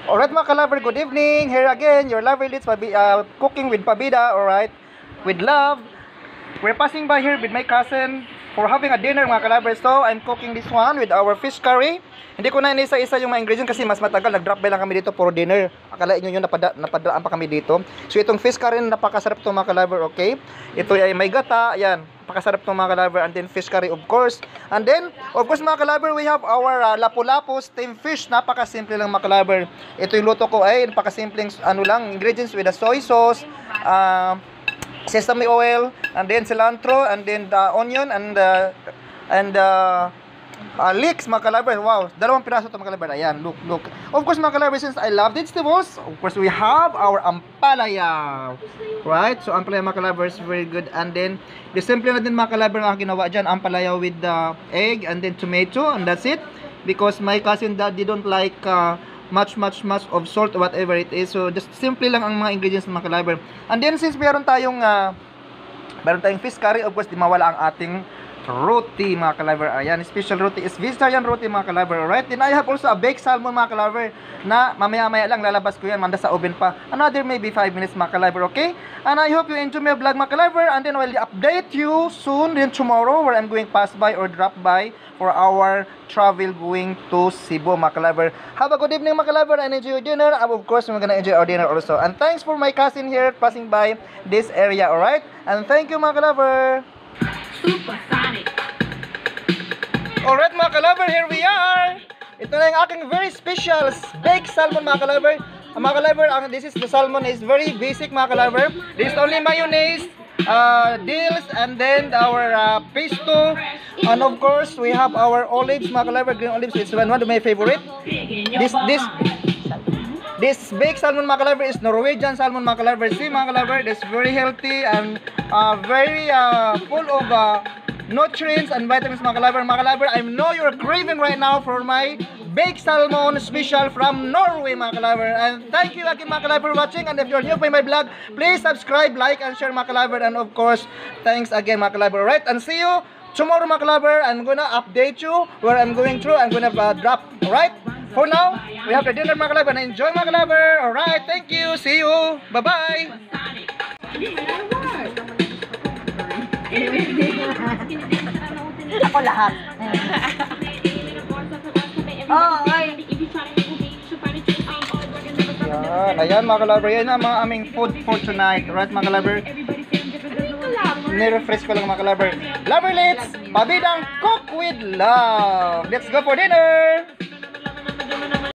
Alright mga ka-lover, good evening. Here again, your lover leads cooking with Pabida, alright? With love. We're passing by here with my cousin for having a dinner mga ka-lover. So, I'm cooking this one with our fish curry. Hindi ko na inisa-isa yung mga ingredients kasi mas matagal. Nag-drop by lang kami dito for dinner. Akalain nyo yung napadaan pa kami dito. So, itong fish curry napakasarap to mga ka-lover, okay? Ito ay may gata, yan. Napakasarap to mga ka-lover. And then fish curry of course. And then, of course mga ka-lover, we have our lapu-lapu steamed fish. Napakasimple lang mga ka-lover. Ito yung luto ko ay napakasimpleng ingredients with the soy sauce, sesame oil, and then cilantro, and then the onion, and leeks mga ka-lover. Wow, dalawang piraso ito mga ka-lover. Ayan, look. Of course mga ka-lover, since I love vegetables, of course we have our ampalaya. Right? So ampalaya mga ka-lover is very good. And then, the simple na din mga ka-lover ang ginawa dyan. Ampalaya with the egg and then tomato, and that's it. Because my cousin daddy don't like much of salt or whatever it is. So just simple lang ang mga ingredients mga ka-lover. And then since meron tayong fish curry, of course di mawala ang ating roti mga ka-lover. Ayan, special roti is vegetarian roti mga ka-lover. Alright, then I have also a baked salmon mga ka-lover na mamaya-maya lang lalabas ko yan, manda sa oven pa. Another maybe 5 minutes mga ka-lover, okay? And I hope you enjoy my vlog mga ka-lover, and then I will update you soon, then tomorrow, where I'm going pass by or drop by for our travel going to Cebu mga ka-lover. Have a good evening mga ka-lover, and enjoy your dinner. And of course, we're gonna enjoy our dinner also. And thanks for my cousin here passing by this area, alright? And thank you mga ka-lover. Supersonic. Alright mga ka-lover, here we are. Ito na yung aking very special baked salmon mga ka-lover. Mga ka-lover, this is the salmon is very basic mga ka-lover. This is only mayonnaise, dills, and then our pesto. And of course, we have our olives mga ka-lover, green olives. It's one of my favorite. This baked salmon mga ka-lover is Norwegian salmon mga ka-lover. See mga ka-lover, it's very healthy and very full of nutrients and vitamins mga ka-lover. Mga ka-lover, I know you're craving right now for my baked salmon special from Norway mga ka-lover. And thank you again mga ka-lover for watching. And if you're new by my vlog, please subscribe, like, and share mga ka-lover. And of course, thanks again mga ka-lover. Alright, and see you tomorrow mga ka-lover. I'm gonna update you where I'm going through. I'm gonna drop, alright? For now, we have the dinner mga ka-lover. And enjoy mga ka-lover. Alright, thank you. See you. Bye-bye. Ako lahat. Ayan mga ka-lover. Yan ang mga aming food for tonight. Alright mga ka-lover. Nire-refresh ko lang mga ka-lover. Lover Let's Pabidang Cook with Love. Let's go for dinner.